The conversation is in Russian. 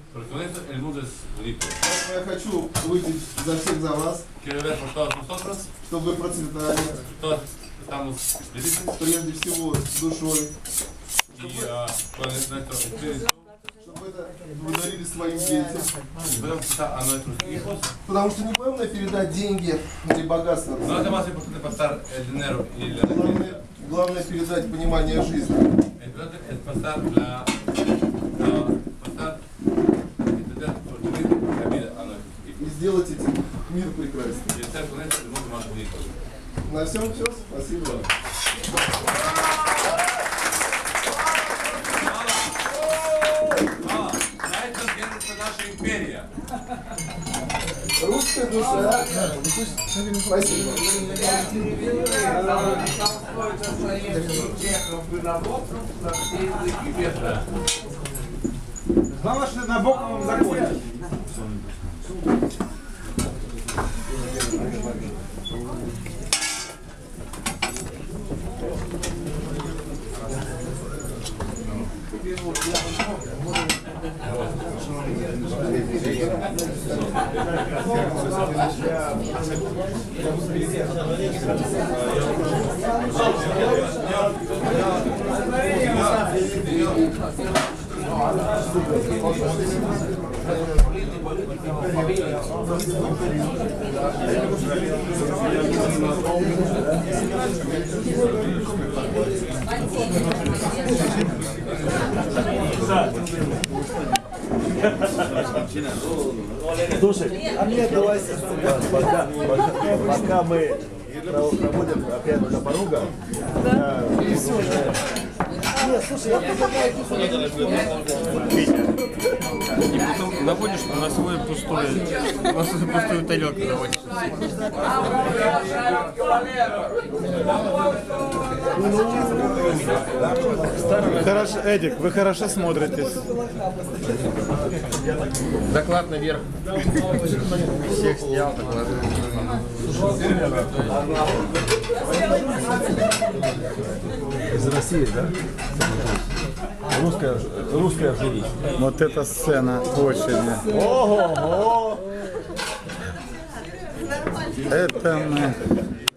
Porque con esto el mundo es bonito. Я хочу выпить за всех за вас, Quiero ver por todos nosotros, чтобы вы процветали, todos estamos felices прежде всего душой, y con nuestro espíritu чтобы это вы дарили своим детям. y podemos pasar a nuestros hijos. Потому что не главное передать деньги или богатство. No es más importante pasar el dinero y la riqueza. Главное передать понимание жизни. Importante es pasar entender la vida a nuestros hijos. И сделать этим мир прекрасным. Y hacer con esto el mundo más bonito. На всем все. Спасибо. На этом держится наша империя. Русская душа. Спасибо. Главное, что на боковом законе. Слушай, а мне давай пока мы проводим опять до порога. Да. Нет, слушай, я предлагаю И потом наводишь на свой пустой тарелку наводишь. Хорошо, Эдик, вы хорошо смотритесь. Доклад наверх. Всех снял, доклад. из России, да? Русская жюри. Вот эта сцена очень. Ого! Это мы.